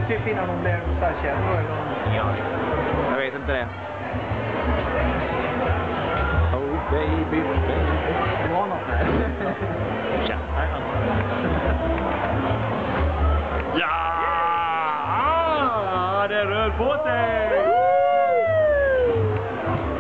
typ innan hon blev så här känd då, eller? Ja, jag vet inte det. Oh baby, baby. Det var något där. Ja! Ja! Det rör på sig!